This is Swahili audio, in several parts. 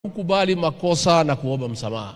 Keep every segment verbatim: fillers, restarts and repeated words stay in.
Kukubali makosa na kuomba msamaha.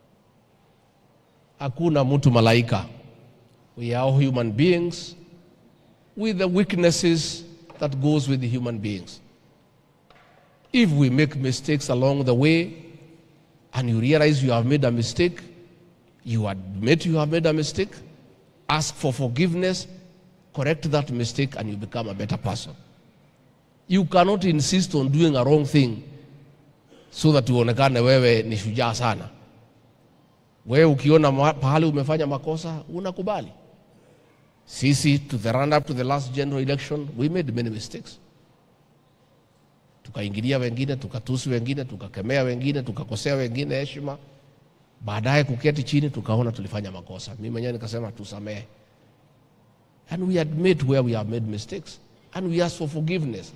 Hakuna mtu malaika. We are all human beings with the weaknesses that goes with the human beings. If we make mistakes along the way and you realize you have made a mistake, you admit you have made a mistake, ask for forgiveness, correct that mistake, and you become a better person. You cannot insist on doing a wrong thing so that uonekane wewe ni shujaa sana. Wewe ukiona pahali umefanya makosa, unakubali. Sisi, to the run up to the last general election, we made many mistakes. Tukaingilia wengine, tukatusi wengine, tukakemea wengine, tukakosea wengine heshima. Baadaye kuketi chini tukaona tulifanya makosa. Mimi mwenyewe nikasema tusamehe. And we admit where we have made mistakes. And we ask for forgiveness.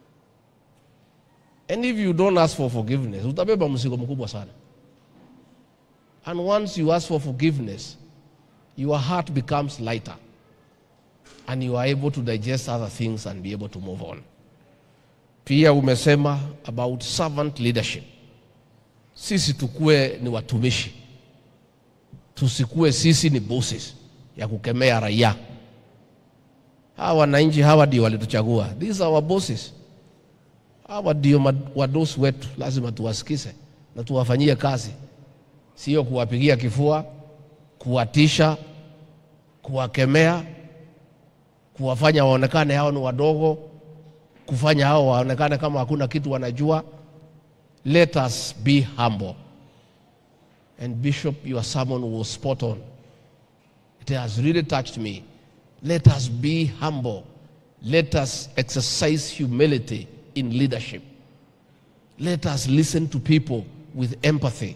And if you don't ask for forgiveness, utabeba mzigo mkubwa sana. And once you ask for forgiveness, your heart becomes lighter. And you are able to digest other things and be able to move on. Pia umesema about servant leadership. Sisi tukue ni watumishi. Tusikue sisi ni bosses ya kukemea raia. Hawa wananchi hawa ndio walituchagua. These are our bosses. Hawa ndio wadosi wetu, lazima tuwasikize na tuwafanyie kazi. Sio kuwapigia kifua, kuwatisha, kuwakemea, kuwafanya waonekane hao ni wadogo, kufanya hao waonekane kama hakuna kitu wanajua. Let us be humble. And Bishop, your sermon was spot on. It has really touched me. Let us be humble. Let us exercise humility in leadership. Let us listen to people with empathy.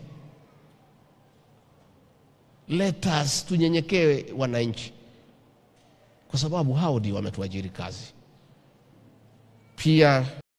Let us tunyenyekee wananchi, kwa sababu hao ndio wametuajiri kazi. Pia